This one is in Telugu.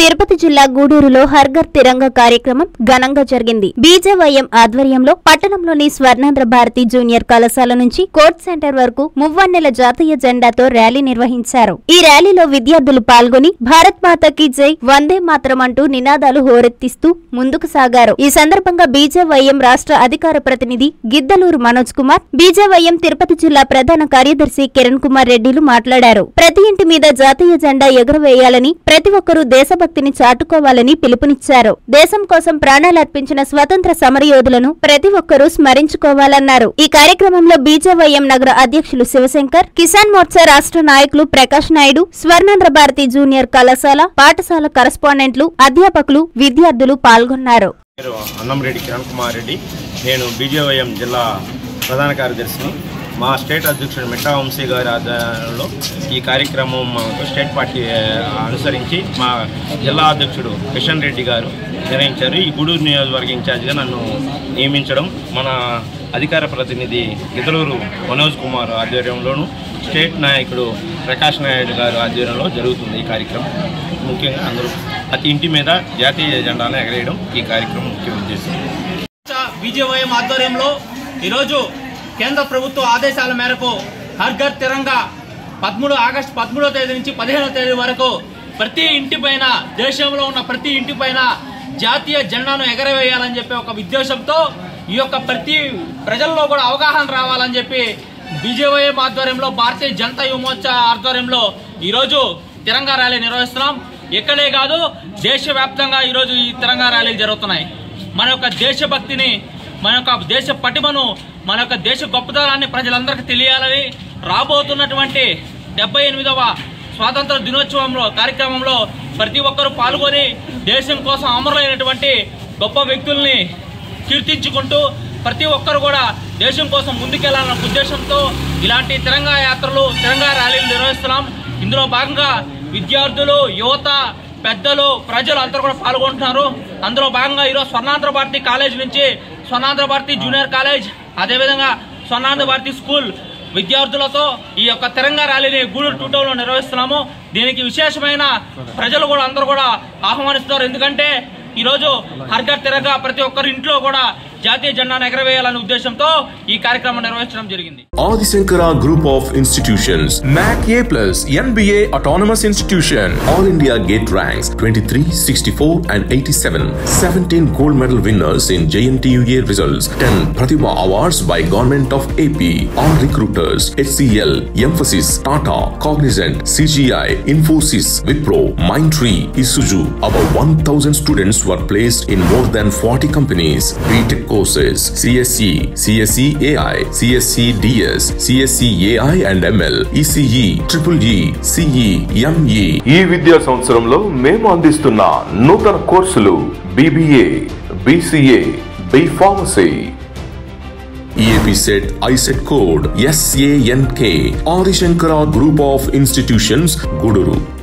తిరుపతి జిల్లా గూడూరులో హర్ఘర్ తిరంగా కార్యక్రమం ఘనంగా జరిగింది. బీజేవైఎం ఆధ్వర్యంలో పట్టణంలోని స్వర్ణాంధ్ర భారతి జూనియర్ కళాశాల నుంచి కోర్ట్ సెంటర్ వరకు మువ్వన్నెల జాతీయ జెండాతో ర్యాలీ నిర్వహించారు. ఈ ర్యాలీలో విద్యార్థులు పాల్గొని భారత్ మాతాకి జై, వందే మాతరం అంటూ నినాదాలు హోరెత్తిస్తూ ముందుకు సాగారు. ఈ సందర్భంగా బీజేవైఎం రాష్ట్ర అధికార ప్రతినిధి గిద్దలూరు మనోజ్ కుమార్, బీజేవైఎం తిరుపతి జిల్లా ప్రధాన కార్యదర్శి కిరణ్ కుమార్ రెడ్డిలు మాట్లాడారు. ప్రతి ఇంటి మీద జాతీయ జెండా ఎగురవేయాలని, ప్రతి ఒక్కరూ దేశభక్తిని చాటుకోవాలని పిలుపునిచ్చారు. దేశం కోసం ప్రాణాలర్పించిన స్వతంత్ర సమరయోధులను ప్రతి ఒక్కరూ స్మరించుకోవాలన్నారు. ఈ కార్యక్రమంలో బీజేవైఎం నగర అధ్యక్షులు శివశంకర్, కిసాన్ మోర్చా రాష్ట్ర నాయకులు ప్రకాష్ నాయుడు, స్వర్ణాంధ్ర భారతి జూనియర్ కళాశాల, పాఠశాల కరెస్పాండెంట్లు, అధ్యాపకులు, విద్యార్థులు పాల్గొన్నారు. అన్నంరెడ్డి కిరణ్ కుమార్ రెడ్డి, నేను బీజేవైఎం జిల్లా ప్రధాన కార్యదర్శిని. మా స్టేట్ అధ్యక్షుడు మిట్టా వంశీ గారి ఆధ్వర్యంలో ఈ కార్యక్రమం స్టేట్ పార్టీ అనుసరించి మా జిల్లా అధ్యక్షుడు కిషన్ రెడ్డి గారు నిర్వహించారు. ఈ గూడూరు నియోజకవర్గ ఇన్ఛార్జిగా నన్ను నియమించడం మన అధికార ప్రతినిధి గిద్దలూరు మనోజ్ కుమార్ ఆధ్వర్యంలోను, స్టేట్ నాయకుడు ప్రకాష్ నాయుడు గారు ఆధ్వర్యంలో జరుగుతుంది. ఈ కార్యక్రమం ముఖ్యంగా అందరూ ప్రతి ఇంటి మీద జాతీయ జెండాను ఎగరేయడం ఈ కార్యక్రమం ముఖ్య ఉద్దేశం. బీజేవైఎం ఆధ్వర్యంలో ఈరోజు కేంద్ర ప్రభుత్వ ఆదేశాల మేరకు హర్ఘర్ తిరంగా ఆగస్టు 13వ తేదీ నుంచి 15వ తేదీ వరకు ప్రతి ఇంటిపైన, దేశంలో ఉన్న ప్రతి ఇంటిపైన జాతీయ జెండాను ఎగరవేయాలని చెప్పి ఒక ఉద్దేశంతో ఈ యొక్క ప్రతి ప్రజల్లో కూడా అవగాహన రావాలని చెప్పి బీజేవైఎం ఆధ్వర్యంలో, భారతీయ జనతా యువమోర్చా ఆధ్వర్యంలో ఈరోజు తిరంగా ర్యాలీ నిర్వహిస్తున్నాం. ఇక్కడే కాదు, దేశవ్యాప్తంగా ఈరోజు ఈ తిరంగా ర్యాలీలు జరుగుతున్నాయి. మన యొక్క దేశభక్తిని, మన యొక్క దేశ పటిమను, మన యొక్క దేశ గొప్పతనాన్ని ప్రజలందరికీ తెలియాలని రాబోతున్నటువంటి 78వ స్వాతంత్ర దినోత్సవంలో కార్యక్రమంలో ప్రతి ఒక్కరూ పాల్గొని దేశం కోసం అమరులైనటువంటి గొప్ప వ్యక్తుల్ని కీర్తించుకుంటూ ప్రతి ఒక్కరు కూడా దేశం కోసం ముందుకెళ్లాలన్న ఉద్దేశంతో ఇలాంటి తిరంగా యాత్రలు, తిరంగా ర్యాలీలు నిర్వహిస్తున్నాం. ఇందులో భాగంగా విద్యార్థులు, యువత, పెద్దలు, ప్రజలు అందరూ కూడా పాల్గొంటున్నారు. అందులో భాగంగా ఈరోజు స్వర్ణాంధ్ర భారతి కాలేజ్ నుంచి స్వర్ణాంధ్ర భారతి జూనియర్ కాలేజ్, అదేవిధంగా స్వర్ణాంధ్ర భారతి స్కూల్ విద్యార్థులతో ఈ యొక్క తిరంగా ర్యాలీని గూడూరు 2 టౌన్లో నిర్వహిస్తున్నాము. దీనికి విశేషమైన ప్రజలు కూడా అందరూ కూడా ఆహ్వానిస్తున్నారు. ఎందుకంటే ఈరోజు హర్ఘర్ తిరంగా ప్రతి ఒక్కరి ఇంట్లో కూడా జాతీయ జెండాను ఎగరవేయాలనే ఉద్దేశంతో ఈ కార్యక్రమం నిర్వహించడం జరిగింది. Adi Shankara Group of Institutions, MAC A+, NBA Autonomous Institution, All India Gate ranks 23, 64 and 87, 17 gold medal winners in JNTUA results, 10 Pratibha Awards by Government of AP, all recruiters, HCL, Emphasis, Tata, Cognizant, CGI, Infosys, Wipro, Mindtree, Isuzu. About 1,000 students were placed in more than 40 companies. BTech courses, CSE, CSE AI, CSE DS, CSE AI and ML, ECE, EEE, CE, ME. ఈ విద్యా సంవత్సరంలో మేము అందిస్తున్న నూతన కోర్సులు BBA, BCA, B Pharmacy. EAP set ISET code SANK. Adi Shankara Group of Institutions, Guduru.